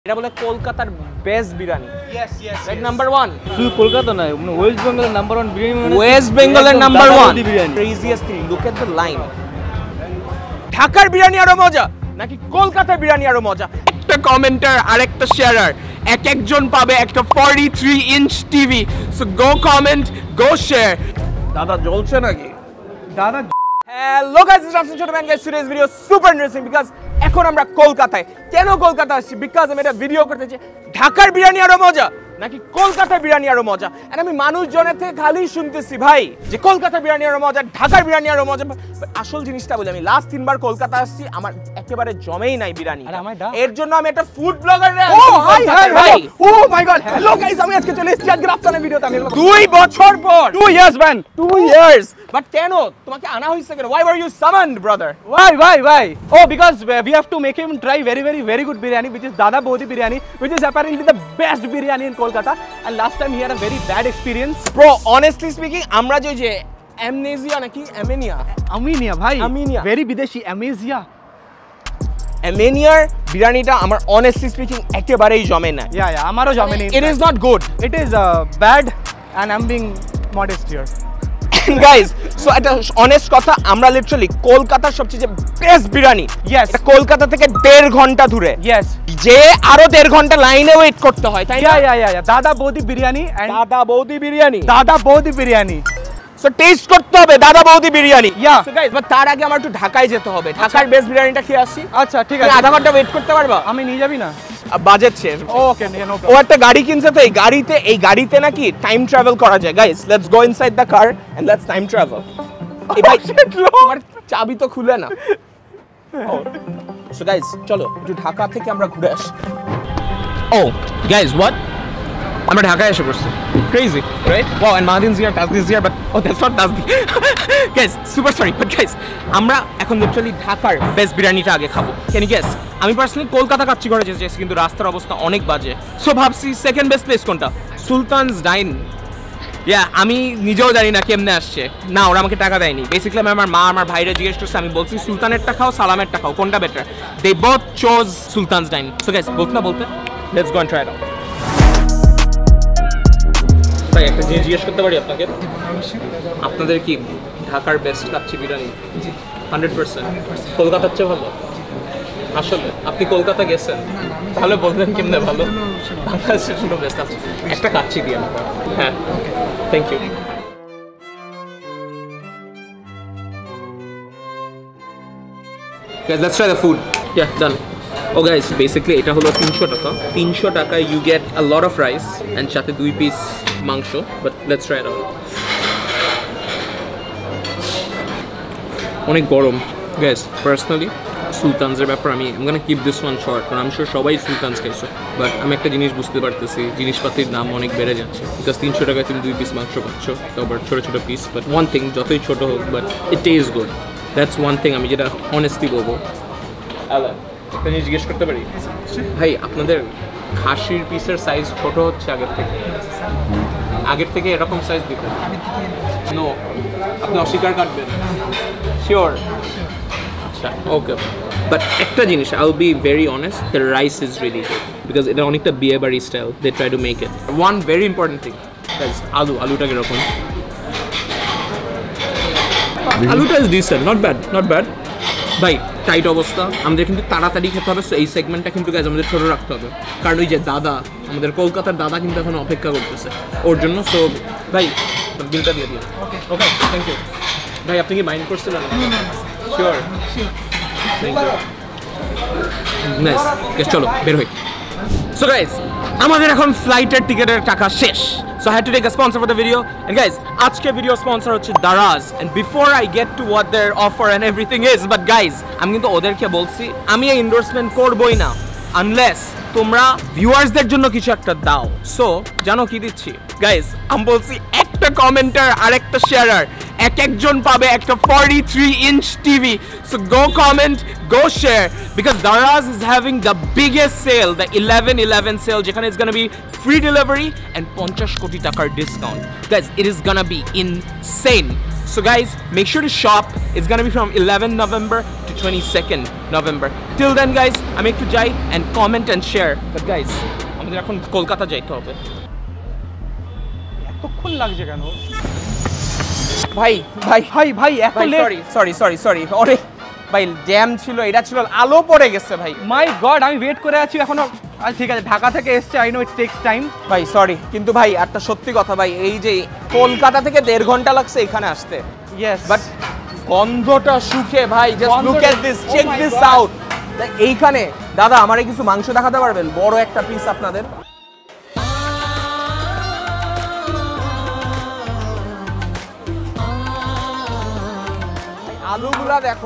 এটা বলে কলকাতার best biryani. Yes, yes. Like number 1. শুধু কলকাতা নয়, ওয়েস্ট বেঙ্গলের নাম্বার 1 বিরিয়ানি মানে ওয়েস্ট বেঙ্গলের number 1 biryani. Craziest thing, look at the line. ঢাকার বিরিয়ানি আরো মজা নাকি কলকাতার বিরিয়ানি আরো মজা? একটা কমেন্টার আর একটা শেয়ারার এক একজন পাবে একটা 43 inch TV. So go comment, go share. দাদা জ্বলছে নাকি? দাদা Hello guys, it's Rafsan ছোট man guys. Today's video is super interesting because এখন আমরা কলকাতায়। কেন কলকাতা আসছি? Because আমি একটা ভিডিও করতে চাই ঢাকার বিরিয়ানি আরো মজা নাকি কলকাতার বিরিয়ানি আরো মজা। আর আমি মানুষজনের থেকে খালি শুনতেছি ভাই যে কলকাতার বিরিয়ানি আরো মজা, ঢাকার বিরিয়ানি আরো মজা। আসল জিনিসটা বলি, আমি লাস্ট 3 বার কলকাতা আসছি, আমার একেবারে জমেই নাই বিরিয়ানি। এর জন্য আমি একটা ফুড ব্লগার রে। ও ভাই, oh my god, hello guys, আমি আজকে চলে এসেছি আজকে রাফসানের ভিডিওতে। আমি 2 বছর পর 2 years man 2 years বাট কেন তোমাকে আনা হইছে কেন? Why were you summoned brother? Why? Oh, because we have to make him try very good biryani, which is Dada Boudi Biriyani, which is apparently the best biryani in Kolkata. And last time he had a very bad experience. Bro, honestly speaking, আমরা যে amnesia নাকি Amenia ভাই, Amenia. very বিদেশি amnesia. Ameniaর বিরিয়ানিটা আমার honestly speaking একেবারেই জমে না। Yeah, আমারও জমে না। It is not good. It is bad and I'm being modest here. Guys, so এটা honest কথা, আমরা লিটারালি কলকাতার সবচেয়ে বেস্ট বিরিয়ানি। Yes. এটা কলকাতা থেকে 1.5 ঘন্টা দূরে। Yes. যে আরো 1.5 ঘন্টা লাইনে ওয়েট করতে হয়, তাই না? Yeah. Dada Boudi Biriyani and Dada Boudi Biryani. Dada Boudi Biriyani. So taste করতে হবে Dada Boudi Biryani. Yeah. So guys, but তার আগে আমার একটু ঢাকায় যেতে হবে। ঢাকার বেস্ট বিরিয়ানিটা খেয়ে আসি। আচ্ছা ঠিক তুমি আছে। আধা ঘন্টা ওয়েট করতে পারবা? আমি নিয়ে যাবি না? বাজেট শেষ। Okay, no oh problem. একটা গাড়ি কিনছে, তো এই গাড়িতে নাকি টাইম ট্রাভেল করা যায়। Guys, let's go inside the car and let's time travel. এই ভাই তোমার চাবি তো খুলে না। সো গাইস, চলো একটু ঢাকা থেকে আমরা ঘুরে আসি। Oh guys, what? আমরা ঢাকায় এসে পড়ছি। Crazy, right? Wow, and Mahadin's here, Tasdi's here, but that's not Tasdi. Guys, super sorry, but guys, আমরা এখন লিটারালি ঢাকার বেস্ট বিরিয়ানিটা আগে খাবো। Can you guess? আমি পার্সোনালি কলকাতা কাচ্চি ঘরে যেতে চাইছি, কিন্তু রাস্তার অবস্থা অনেক বাজে। সো ভাবছি সেকেন্ড বেস্ট প্লেস কোনটা? Sultan's Dine. আমি নিজেও জানি না কেমনে আসছে। না, ওরা আমাকে টাকা দেয়নি। বেসিক্যালি আমি আমার মা আমার ভাইরা জিজ্ঞেস করছে, আমি বলছি সুলতানেরটা খাও, সালামেরটা খাও, কোনটা better? They both choose Sultan's Dine. So guys, বলতে না বলতে let's go and try it out. ভাই, একটা জিনিস জিজ্ঞেস করতে পারি আপনাকে? আপনাদের কি ঢাকার বেস্ট কাচ্চি বিরিয়ানি? 100%? কলকাতার চেয়ে ভালো? আসলে আপনি কলকাতা গেছেন, তাহলে বলবেন কেমনে ভালো? বাংলাদেশের জন্য বেস্ট আছে। একটা কাচ্চি দিয়ে আমরা। হ্যাঁ, thank you. Guys, let's try the food. Yeah, done. Oh guys, basically এটা হলো 300 টাকা। 300 টাকায় you get a lot of rice and সাথে 2 পিস মাংস, but let's try it out. অনেক গরম। Guys, personally সুলতানসের ব্যাপার I'm gonna keep this one short, কারণ I'm sure সবাই সুলতানস খাইছো, বাট আমি একটা জিনিস বুঝতে পারতেছি, জিনিসপাতির দাম অনেক বেড়ে যাচ্ছে। বিকজ 300 টাকায় তুমি 2 পিস মাংস পাচ্ছ, তো আবার ছোট পিস, বাট ওয়ান থিং, যতই ছোট হোক but it taste good. That's one thing আমি যেটা অনেস্টলি বলবো। একটা জিনিস জিজ্ঞেস করতে পারি ভাই, আপনাদের খাসির পিসের সাইজ ছোট হচ্ছে আগের থেকে এরকম সাইজ দিতে? নো, আপনি অস্বীকার কাটবেন? শিওর? আচ্ছা, ওকে। বাট একটা জিনিস, I will be very honest, the rice is really good, because এটা অনেকটা বিয়ে বাড়ি style, they try to make it. One very important thing guys, আলুটা কিরকম? আলুটা ইজ ডিসেন্ট, নট ব্যাড। ভাই, টাইট অবস্থা, আমাদের কিন্তু তাড়াতাড়ি খেতে হবে। সো এই সেগমেন্টটা কিন্তু গাইজ আমাদের ছোটো রাখতে হবে, কারণ ওই যে দাদা, আমাদের কলকাতার দাদা কিন্তু এখন অপেক্ষা করতেছে ওর জন্য। সো ভাই, বিলটা দিয়ে দিও। Okay, thank you. ভাই, আপনি কি মাইন্ড করছিলেন? শিওর? Thank you. নাইস, চলো বের হই। সো গাইজ, আমাদের এখন ফ্লাইটের টিকেটের টাকা শেষ। So I had to take a sponsor for the video, and guys, আজকে ভিডিও স্পন্সর হচ্ছে Daraz. And before I get to what their offer and everything is, but guys, আমি কিন্তু ওদেরকে বলছি আমি এই এন্ডোর্সমেন্ট করবই না আনলেস তোমরা ভিউয়ার্সদের জন্য কিছু একটা দাও। সো জানো কি দিচ্ছি গাইজ? আমি বলছি একটা কমেন্টার আর একটা শেয়ারার এক একজন পাবে একটা 43 inch TV. So go comment, go share, because Daraz is having the biggest sale, the 11/11 sale, যেখানে it's gonna be free delivery and 50 কোটি টাকার discount. Guys, it is gonna be insane. So guys, make sure to shop. It's gonna be from 11 November to to 22nd November. Till then guys, আমি একটু যাই and comment and share. But guys, আমাদের এখন কলকাতা যাইতে হবে। এতক্ষণ লাগছে কেন? ভাই এত লেট। সরি আরে ভাই জ্যাম ছিল, এটা ছিল, আলো পড়ে গেছে ভাই। মাই গড, আমি ওয়েট করে আছি এখনো। ঠিক আছে, ঢাকা থেকে এসছে, I know it takes time. ভাই সরি, কিন্তু ভাই একটা সত্যি কথা ভাই, এই যে কলকাতা থেকে 1.5 ঘন্টা লাগছে এখানে আসতে। ইয়েস, বাট গন্ধটা সুখে ভাই, just look at this, check this out. এইখানে দাদা আমারে কিছু মাংস দেখাতে পারবেন? বড় একটা পিস আপনাদের। আলুগুলা দেখো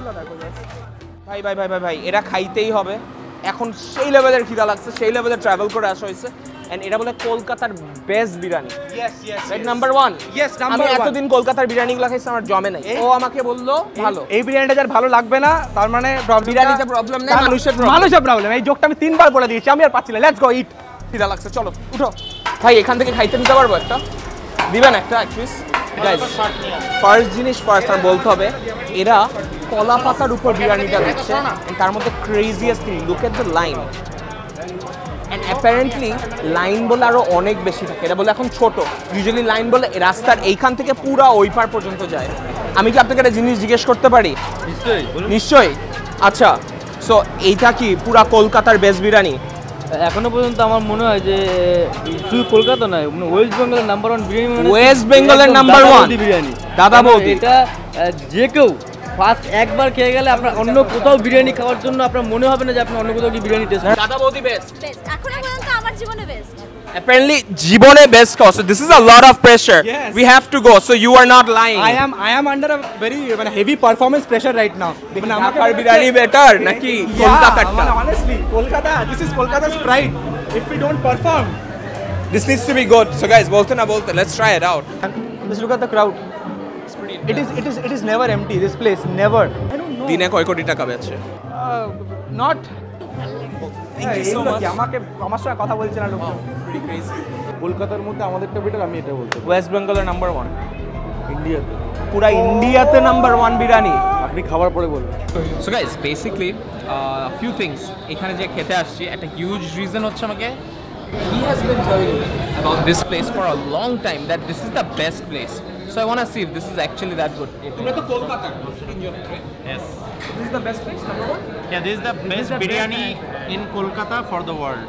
ভাই ভাই ভাই ভাই ভাই, এটা খাইতেই হবে এখন। সেই লেভেলের খিদা লাগছে, সেই লেভেলের ট্রাভেল করে আসা হয়েছে। এন্ড এটা বলে কলকাতার বেস্ট বিরিয়ানি। Right, number 1। আমি এতদিন কলকাতার বিরিয়ানিগুলো খাইছি, আমার জমে নাই। ও আমাকে বললো ভালো। এই বিরিয়ানিটা যার ভালো লাগবে না, তার মানে বিরিয়ানিতে প্রবলেম নেই, মানুষের প্রবলেম। এই জোকটা আমি 3 বার বলে দিয়েছি, আমি আর পাচ্ছি না। Let's go eat. খিদা লাগছে, চলো উঠো ভাই। এখান থেকে খাইতে নিতে পারবো একটা? দিবেন একটা অ্যাটলিস? গাইস, ফার্স্ট জিনিস ফার্স্ট আর বলতে হবে, এরা কলা পাতার উপর বিরিয়ানিটা দিচ্ছে। তার মধ্যে craziest thing, look at the line. And apparently line বলে আরো অনেক বেশি থাকে। এটা বলে এখন ছোট, ইউজুয়ালি লাইন বলে রাস্তার এইখান থেকে পুরা ওই পার পর্যন্ত যায়। আমি কি আপনাকে একটা জিনিস জিজ্ঞেস করতে পারি? নিশ্চয়ই। আচ্ছা, সো এইটা কি পুরা কলকাতার বেস্ট বিরিয়ানি? এখনো পর্যন্ত আমার মনে হয় যে শুধু কলকাতা নয়, ওয়েস্ট বেঙ্গলের নাম্বার 1 বিরিয়ানি, ওয়েস্ট বেঙ্গলের নাম্বার 1 বিরিয়ানি, দাদা বৌদি। এটা যে কেউ ফার্স্ট একবার খেয়ে গেলে আপনার অন্য কোথাও বিরিয়ানি খাওয়ার জন্য আপনার মনে হবে না যে আপনি অন্য কোথাও কি বিরিয়ানি টেস্ট। দাদা বৌদি বেস্ট, এখন পর্যন্ত আমার জীবনে বেস্ট। Apparently জীবনে বেস্ট খাও। So this is a lot of pressure. Yes. We have to go. So you are not lying. I am under a very heavy performance pressure right now. ঢাকার biryani better নাকি কলকাতারটা? Honestly, Kolkata, this is Kolkata's pride. If we don't perform, This needs to be good. So guys, bolte na bolte, let's try it out. just look at the crowd. It is never empty. This place never. I don't know. দিনে কয় কোটি টাকা বেচে? Not. Thank you so much. আমাকে আমার সঙ্গে কথা বলছে না লোক। Pretty crazy. কলকাতার মধ্যে আমাদেরটা বেটার, আমি এটা বলতে পারি। ওয়েস্ট বেঙ্গলের নাম্বার 1, ইন্ডিয়াতে পুরা ইন্ডিয়াতে নাম্বার 1 বিরিয়ানি। আপনি খাবার পরে বলবেন। So guys, basically a few things এখানে যে খেতে আসছি, একটা হিউজ রিজন হচ্ছে আমাকে he has been telling me about this place for a long time that this is the best place. So I want to see if this is actually that good. তোমরা তো Kolkata in your right? Yes. This is the best place, number 1. Yeah, this is the best biryani in Kolkata for the world.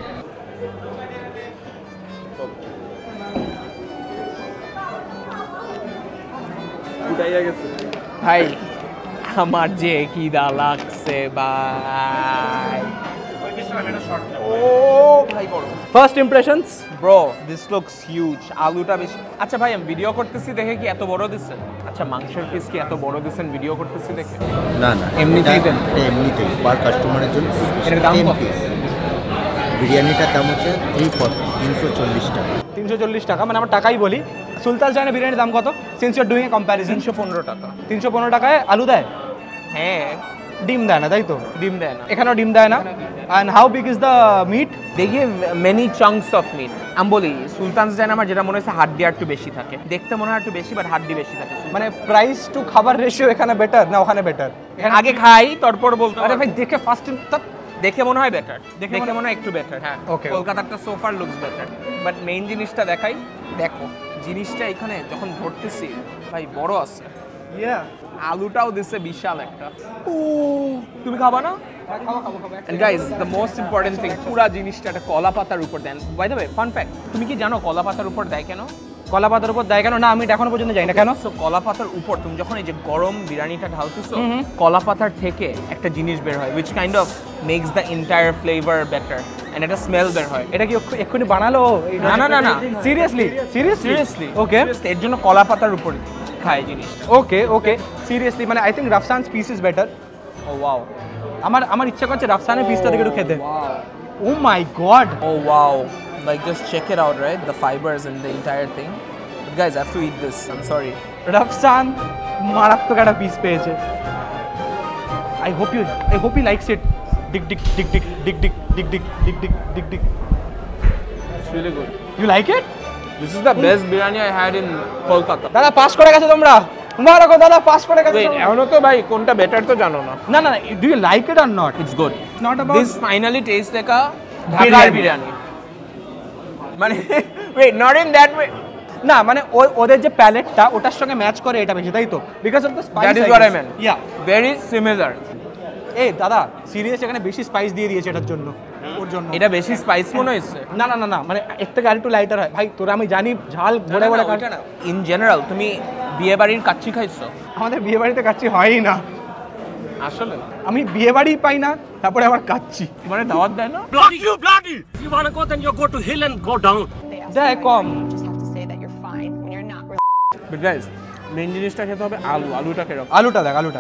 ভাই আমার যে খিদা লাগছে ভাই। ও ভাই বড়। First impressions? Bro, this looks huge. আলুটা বেশি। আচ্ছা ভাই, আমি ভিডিও করতেছি দেখে কি এত বড় দিচ্ছেন? আচ্ছা, মাংসের পিস কি এত বড় দিচ্ছেন ভিডিও করতেছি দেখে? না না, এমনিতেই দেন? এমনিতেই পার কাস্টমারের জন্য। এটার দাম কত? বিরিয়ানিটার দাম হচ্ছে 340 টাকা। 340 টাকা, মানে আমার টাকাই বলি। সুলতান চায়না বিরিয়ানির দাম কত? Since you are doing a comparison, 315 টাকা। 315 টাকায় আলু দেয়? হ্যাঁ, ডিম দেয় না, তাই তো? ডিম দেয় না। এখানেও ডিম দেয় না। And how big is the meat? They give many chunks of meat. আমি বলি সুলতানস জান আমার যেটা মনে হচ্ছে হাড্ডি আর একটু বেশি থাকে। দেখতে মনে হয় একটু বেশি, বাট হাড্ডি বেশি থাকে। মানে প্রাইস টু খাবার রেশিও এখানে বেটার না ওখানে বেটার? আগে খাই তারপর বলতে। আরে ভাই, দেখে ফার্স্ট দেখে মনে হয় বেটার, দেখে মনে হয় একটু বেটার। হ্যাঁ, Okay. কলকাতারটা so far looks better, but main জিনিসটা দেখাই। দেখো জিনিসটা এখানে যখন ধরতেছি ভাই বড় আছে। ইয়া, আলুটাও দিছে বিশাল একটা। তুমি খাবা না? And guys, the most important thing, পুরা জিনিসটা একটা কলা পাতার উপর দেন। By the way, fun fact, তুমি কি জানো কলা পাতার উপর দেয় কেন? কলা পাতার উপর দেয় কেন? না, আমি এটা এখনো পর্যন্ত জানি না কেন। সো কলা পাতার উপর তুমি যখন এই যে গরম বিরিয়ানিটা ঢালতেছো, কলা পাতার থেকে একটা জিনিস বের হয় which kind of makes the entire flavor better and এটা স্মেল বের হয়। এটা কি এক্ষুনি বানালো? না না না না, সিরিয়াসলি ওকে। এর জন্য কলা পাতার উপর খায় জিনিসটা। ওকে সিরিয়াসলি, মানে I think Rafsan's piece is better. Oh wow, আমার ইচ্ছা করছে রাফসানের পিসটা থেকে একটু খেতে। Oh my god, oh wow, like just check it out, right? The fibers and the entire thing. But guys, I have to eat this. I'm sorry. Rafsan মারাত্মক একটা পিস পেয়েছে। I hope he likes it. Dick. It's really good. You like it? This is the best biryani I had in Kolkata. দাদা pass করে গেছে তোমরা? মুবারক হো দাদা, pass করে গেছে। Wait, এখনো তো ভাই কোনটা বেটার তো জানো না। না না, do you like it or not? It's good. Not about This finally tastes like a Dhaka biryani. মানে wait, not in that way. না মানে ওদের যে প্যালেটটা ওটার সঙ্গে ম্যাচ করে এটা বেশি, তাই তো? Because of the spice. That is what I meant. Yeah, Very similar. এই দাদা সিরিয়াস এখানে বেশি স্পাইস দিয়ে দিয়েছে এটার জন্য, ওর জন্য। এটা বেশি স্পাইস মনে হচ্ছে। না না না না, মানে এর থেকে আরেকটু লাইটার হয় ভাই। তোরা আমি জানি ঝাল ভরে ভরে খাস। ইন জেনারেল তুমি বিয়ে বাড়ির কাচ্চি খাইছো? আমাদের বিয়ে বাড়িতে কাচ্চি হয়ই না আসলে আমি বিয়ে বাড়ি পাই না, তারপরে আবার কাচ্চি মানে দাওয়াত দেয় না? দেয় কম। just have to say that you're fine when you're not really. But guys, main জিনিসটা খেতে হবে আলু। আলুটা কেরকম? আলুটা দেখ, আলুটা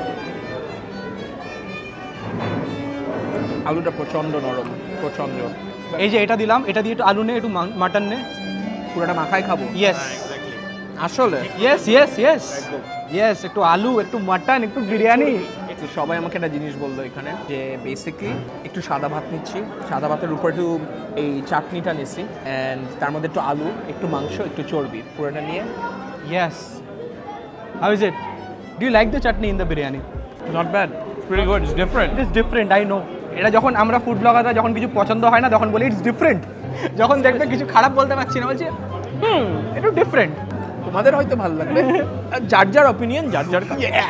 আলুটা প্রচন্ড নরম, প্রচন্ড। এই যে এটা দিলাম, এটা দিয়ে একটু আলু নে, একটু মাটন নে, পুরোটা মাখাই খাবো। ইয়েস আসলে ইয়েস ইয়েস ইয়েস ইয়েস, একটু আলু, একটু মাটন, একটু বিরিয়ানি। তো সবাই আমাকে একটা জিনিস বললো এখানে যে বেসিকলি একটু সাদা ভাত নিচ্ছি, সাদা ভাতের উপর একটু এই চাটনিটা নিচ্ছি, অ্যান্ড তার মধ্যে একটু আলু, একটু মাংস, একটু চর্বি, পুরোটা নিয়ে। Yes, how is it? Do you like the chutney in the biryani? Not bad, it's very good, it's different. It is different, I know. এটা যখন আমরা ফুড ব্লগাররা যখন কিছু পছন্দ হয় না তখন বলি ইটস ডিফারেন্ট। যখন দেখবে কিছু খারাপ বলতে পারছি না, বলছি একটু ডিফারেন্ট। তোমাদের হয়তো ভালো লাগবে, যার যার অপিনিয়ন, যার যার।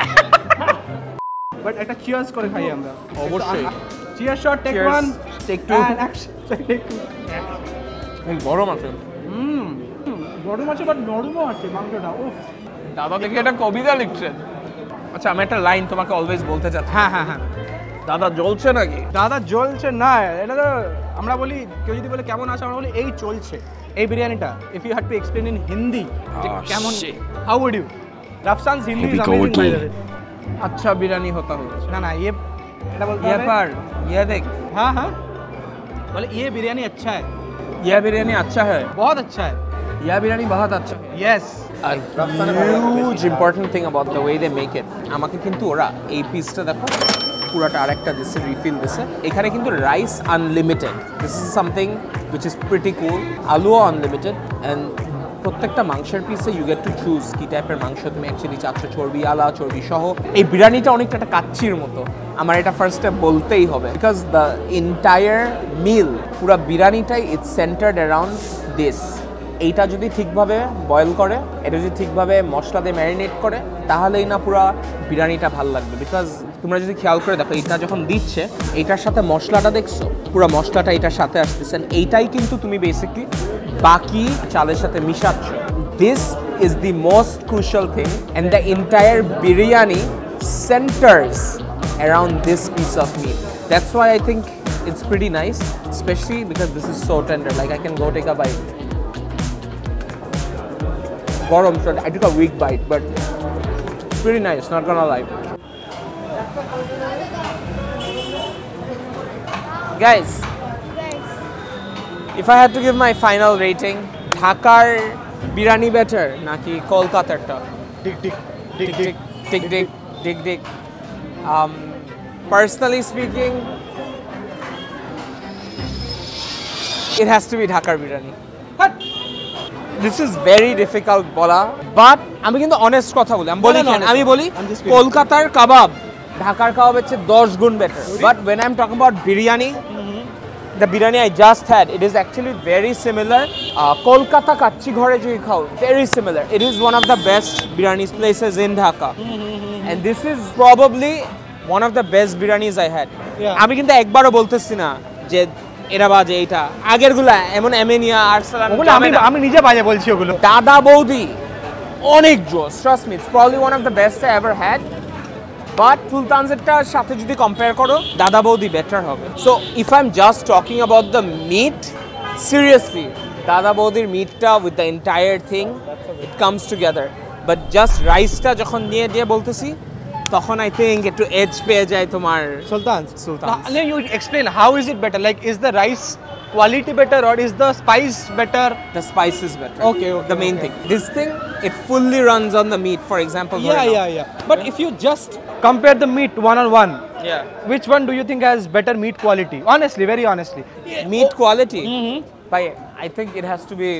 বাট একটা চিয়ার্স করে খাই আমরা অবশ্যই। Cheers shot, take one, take two. Take two. গরম আছে, গরম আছে বাট নরমও আছে মাংসটা। উফ, দাদা দেখে এটা কবিতা লিখছেন। আচ্ছা আমি একটা লাইন তোমাকে অলওয়েজ বলতে চাচ্ছি। হ্যাঁ হ্যাঁ হ্যাঁ। দাদা জ্বলছে নাকি? দাদা জ্বলছে না, এটা তো আমরা বলি, কেউ যদি বলে কেমন আছে, আমরা বলি এই চলছে। এই বিরিয়ানিটা if you had to explain in Hindi যে কেমন, how would you? Rafsan's Hindi is amazing by the way. अच्छा बिरयानी होता हो। না না, এটা বলতে ये হবে। पर ये देख, हाँ हाँ, बोले ये बिरयानी अच्छा है, यह बिरयानी अच्छा है, बहुत अच्छा है। यह बिरयानी बहुत अच्छा है। Yes, A huge important thing about the way they make it, আমাকে কিন্তু ওরা এই পিসটা দেখো পুরাটা আরেকটা দিচ্ছে, রিফিল দিচ্ছে। এখানে কিন্তু rice unlimited, this is something which is pretty cool. আলুও আনলিমিটেড, অ্যান্ড প্রত্যেকটা মাংসের পিসে ইউ গেট টু চুজ কি টাইপের মাংস তুমি অ্যাকচুয়ালি চাচ্ছ, চর্বি আলা, চর্বি সহ। এই বিরিয়ানিটা অনেকটা একটা কাচ্চির মতো, আমার এটা ফার্স্টে বলতেই হবে, বিকজ দ্য এন্টায়ার মিল, পুরো বিরিয়ানিটাই ইটস সেন্টার্ড অ্যারাউন্ড দিস। এইটা যদি ঠিকভাবে বয়েল করে, এটা যদি ঠিকভাবে মশলা দিয়ে ম্যারিনেট করে, তাহলেই না পুরো বিরিয়ানিটা ভালো লাগবে। বিকজ তোমরা যদি খেয়াল করে দেখো, এটা যখন দিচ্ছে এইটার সাথে মশলাটা দেখছো, পুরো মশলাটা এটার সাথে আসতেছে, এইটাই কিন্তু তুমি বেসিকলি বাকি চালের সাথে মিশাচ্ছ। This is the most crucial thing, and the entire biryani centres around this piece of meat. That's why I think it's pretty nice, specially because this is so tender, like I can go take a bite. Garam, so I took a weak bite, but it's pretty nice, not gonna lie. Guys, if I had to give my final rating, Dhakar biryani better naki Kolkataর টা? Tick tick Tick tick tick tick tick tick. Personally speaking, it has to be Dhakar biryani. This is very difficult বলা, but আমি কিন্তু honest কথা বলি। আমি বলি কলকাতার কাবাব ঢাকার কাবাব হচ্ছে 10 গুণ better, but when I'm talking about biryani, the biryani I just had, it is actually very similar. Kolkata Kacchi Ghar যদি খাও, very similar. It is one of the best biryani places in Dhaka, and this is probably one of the best biryanis I had. আমি কিন্তু একবারও বলতেছি না যে এরা বাজে, এইটা আগেরগুলা এমন এমেনিয়া আরসালান, ওগুলো আমি নিজে বাজে বলছি ওগুলো। দাদা বৌদি অনেক জোস, trust me, it's probably one of the best I ever had, but সুলতানসেরটার সাথে যদি কম্পেয়ার করো, দাদা বৌদি বেটার হবে। So if I am just talking about the meat, seriously Dada বৌদির মিটটা with the entire thing, it comes together. But just রাইসটা যখন নিয়ে দিয়ে বলতেছি, তখন আই থিঙ্ক একটু এজ পেয়ে যায় তোমার সুলতান। সুলতান। You explain how is it better? Like, is the rice quality better or is the spice better? The spice is better. Okay, The main thing. This thing, it fully runs on the meat. For example, Yeah. But if you just compare the meat one on one, yeah. which one do you think has better meat quality? Honestly, very honestly. Meat quality. But I think it has to be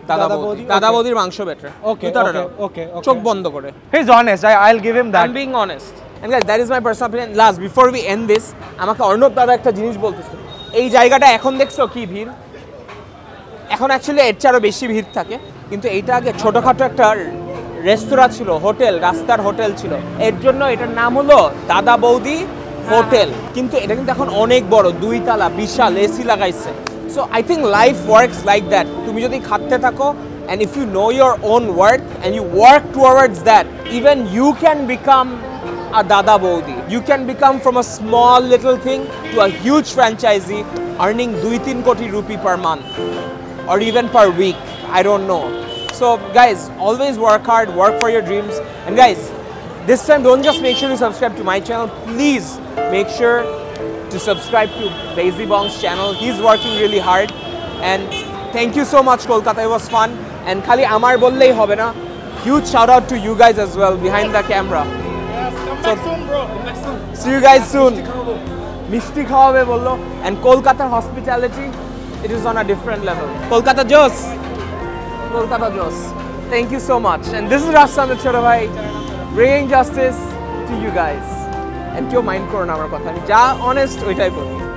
দাদা বৌদির মাংস better Okay, okay. চোখ বন্ধ করে He's honest. I'll give him that. I'm being honest. And guys, that is my personal opinion. Last, before we end this, আমাকে অর্ণব দাদা একটা জিনিস বলতেছে। এই জায়গাটা এখন দেখছো কি ভিড়? এখন অ্যাকচুয়ালি এর চেয়ে আরো বেশি ভিড় থাকে, কিন্তু এইটা আগে ছোটখাটো একটা রেস্তোরাঁ ছিল, হোটেল, রাস্তার হোটেল ছিল। এর জন্য এটার নাম হলো দাদা বৌদি হোটেল, কিন্তু এটা কিন্তু এখন অনেক বড়, 2 তলা, বিশাল, এসি লাগাইছে। So I think life works like that. তুমি যদি খাটতে থাকো and if you know your own worth and you work towards that, even you can become a Dada Boudi. You can become from a small little thing to a huge franchisee earning 2-3 koti rupee per month or even per week. I don't know. So guys, always work hard, work for your dreams. And guys, this time don't just make sure to subscribe to my channel. Please make sure to subscribe to Lazy Bong's channel. He's working really hard. And thank you so much, Kolkata. It was fun. And khali amar bollei hobe na. Huge shout out to you guys as well behind the camera. Come back soon, bro. See you guys soon. Mishti khawabe bollo. And Kolkata hospitality, it is on a different level. Kolkata Jos. Kolkata Jos. Thank you so much. And this is Rafsan the Chota Bhai, bringing justice to you guys. And keep mind koro na amar kotha. Ja honest oitai boli.